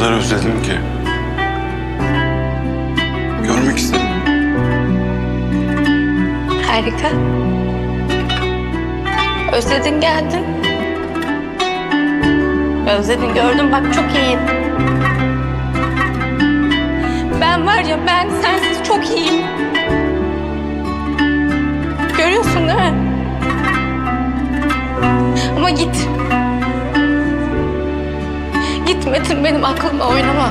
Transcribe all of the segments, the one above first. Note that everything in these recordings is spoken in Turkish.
kadar özledim ki. Görmek istedim. Harika. Özledin geldin. Özledin gördüm bak çok iyiyim. Ben var ya ben sensiz çok iyiyim. Görüyorsun değil mi? Ama git. Git Metin, benim aklımla oynama.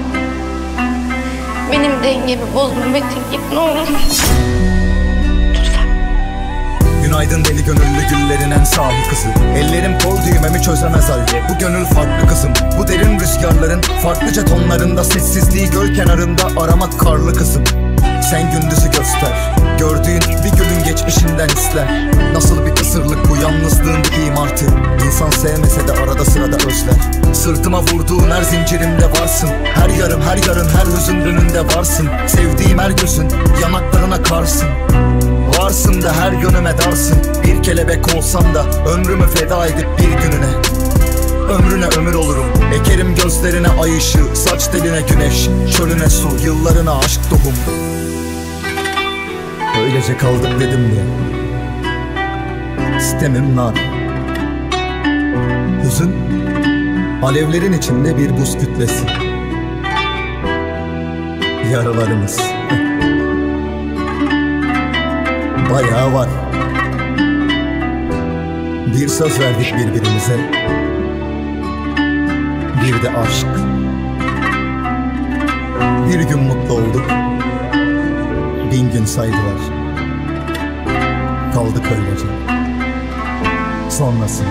Benim dengemi bozma Metin, git ne olur. Lütfen. Günaydın deli gönüllü güllerin en sahi kızı. Ellerim kol düğmemi çözemez halde. Bu gönül farklı kızım. Bu derin rüzgarların farklıca tonlarında, sessizliği göl kenarında aramak karlı kızım. Sen gündüzü göster, gördüğün bir gülün geçmişinden izler. Nasıl bir kısırlık bu yalnızlığın bir imartı. İnsan sevmese de arada sırada özler. Sırtıma vurduğun her zincirimde varsın. Her yarım, her yarın, her hüzün önünde varsın. Sevdiğim her gözün yanaklarına karsın. Varsın da her yönüme darsın. Bir kelebek olsam da ömrümü feda edip bir gününe. Ömrüne ömür olurum. Ekerim gözlerine ay ışığı, saç teline güneş, çölüne su, yıllarına aşk tohumu. Öylece kaldık dedim ya. Sitemim nar. Hüzün alevlerin içinde bir buz kütlesi. Yaralarımız bayağı var. Bir söz verdik birbirimize, bir de aşk. Bir gün mutlu olduk, 1000 gün saydılar. Kaldık öylece. Sonrası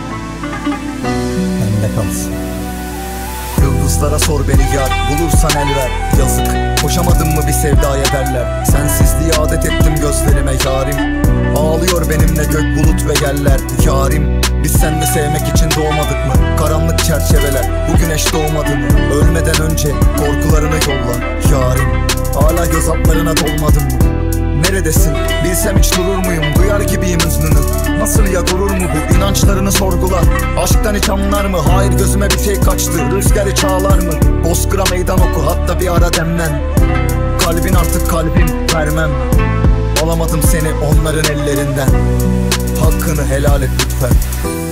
bende kalsın. Yıldızlara sor beni yar, bulursan el ver. Yazık, koşamadın mı bir sevdaya derler. Sensizliği adet ettim gözlerime yarim. Ağlıyor benimle gök bulut ve yeller. Yarim, biz seninle sevmek için doğmadık mı? Karanlık çerçeveler, bu güneş doğmadı mı? Ölmeden önce korkularını yolla yarim. Hala göz altlarına dolmadın mı? Neredesin? Bilsem hiç durur muyum? Duyar gibiyim hüznünü. Nasıl ya, gurur mu bu? İnançlarını sorgula. Aşktan hiç anlar mı? Hayır, gözüme bir şey kaçtı. Rüzgarı çağlar mı? Bozkır'a meydan oku, hatta bir ara demlen. Kalbin artık kalbim, vermem. Alamadım seni onların ellerinden. Hakkını helal et lütfen.